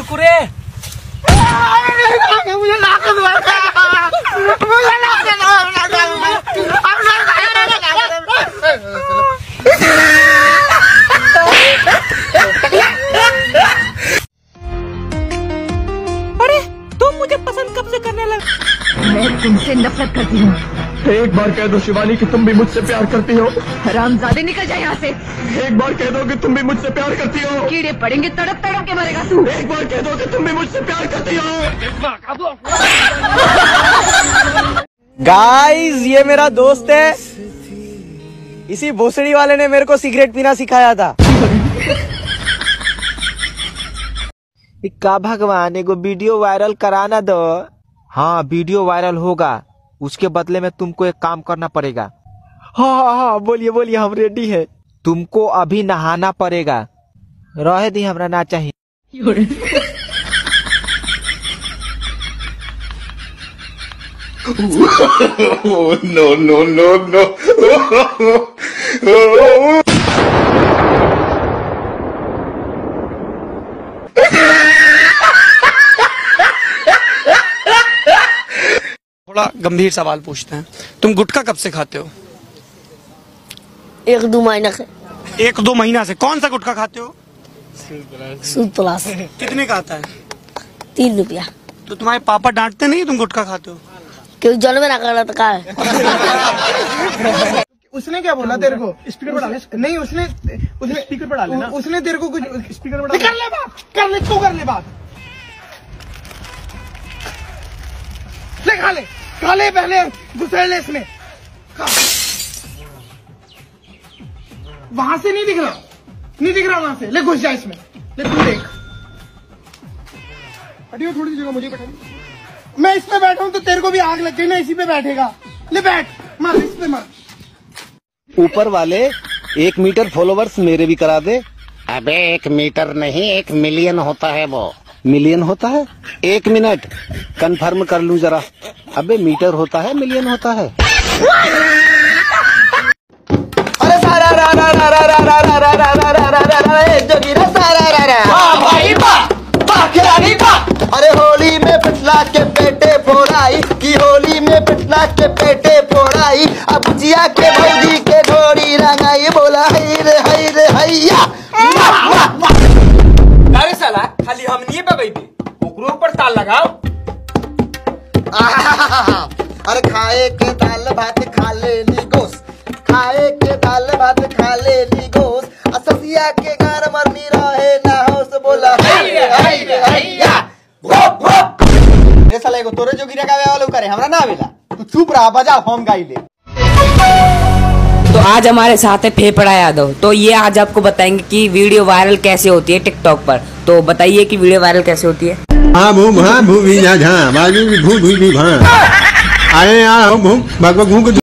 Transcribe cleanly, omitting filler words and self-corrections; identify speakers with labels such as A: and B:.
A: कुरकुरे।
B: अरे तुम मुझे पसंद कब से करने लगे?
C: मैं तुमसे नफरत करती हूँ।
D: एक बार कह दो शिवानी कि तुम भी मुझसे प्यार करती हो।
C: हरामजादे निकल जाए यहाँ से।
D: एक बार कह दो कि तुम भी मुझसे प्यार करती हो।
C: कीड़े पड़ेंगे, तड़प तड़प के मरेगा तू।
D: एक बार कह दो कि तुम भी मुझसे प्यार करती हो।
A: गाइस ये मेरा दोस्त है, इसी भोसड़ी वाले ने मेरे को सिगरेट पीना सिखाया था। का भगवान एगो वीडियो वायरल कराना दो। हाँ वीडियो वायरल होगा, उसके बदले में तुमको एक काम करना पड़ेगा। हाँ बोलिए बोलिए, हम रेडी है। तुमको अभी नहाना पड़ेगा। रहे दी हमरा ना चाहिए।
D: No no no no.
E: थोड़ा गंभीर सवाल पूछते हैं, तुम गुटखा कब से खाते हो?
F: 1-2 महीना से।
E: 1-2 महीना से। कौन सा गुटखा खाते हो?
F: सूतला से।
E: कितने का आता है?
F: 3 रुपया।
E: तो तुम्हारे पापा डांटते नहीं तुम गुटखा खाते हो?
F: क्यों जन्म में ना करना तो का है?
G: उसने क्या बोला तेरे को? स्पीकर पर डाले। नहीं उसने स्पीकर पर डाले ना। उसने तेरे को कुछ स्पीकर पर कर ले बात, कर ले तू, कर ले बात। ले खा ले पहले, घुसेड़ ले इसमें। वहां से नहीं दिख रहा वहां से। ले घुस जा इसमें, ले तू देख। हटियो थोड़ी सी जगह मुझे बैठा। मैं इस पे बैठा हूँ तो तेरे को भी आग लग गई ना, इसी पे बैठेगा। ले बैठ, मार इस पे मार।
A: ऊपर वाले 1 मीटर फॉलोवर्स मेरे भी करा दे।
H: अबे 1 मीटर नहीं, 1 मिलियन होता है वो।
A: मिलियन होता है? 1 मिनट कंफर्म कर लूं जरा। अबे मीटर होता है, मिलियन होता है। अरे सारा रा रा रा रा रा रा रा रा रा रा रा रा रा रा जोगीरा सारा रा रा। वाह भाई वाह, वाह खिलाड़ी वाह। अरे होली में पिछला के पेटे फोड़ाई, की होली में पिछला के पेटे फोड़ाई। अब जिया के भौजी के घोड़ी रंगाई, बोला हई रे हैया।
B: अरे साला खाली हमनी पे बैठी, ओकरो ऊपर ताल लगाओ।
A: अरे खाए के दाल भात खा ले ली गोस, खाए के दाल भात खा ले ली गोस। अससिया के गार मरनी रहे ना होश, बोला हैया। रे साला एगो तोरे जोगिरा गावे वाला करे, हमरा ना आवेला। तू चुप रहा, बजा हम गाई ले।
I: तो आज हमारे साथ है फेफड़ा यादव। तो ये आज आपको बताएंगे कि वीडियो वायरल कैसे होती है टिकटॉक पर। तो बताइए कि वीडियो वायरल कैसे होती है।
D: भू भी जा झा, भू भी भा। अरे यार भू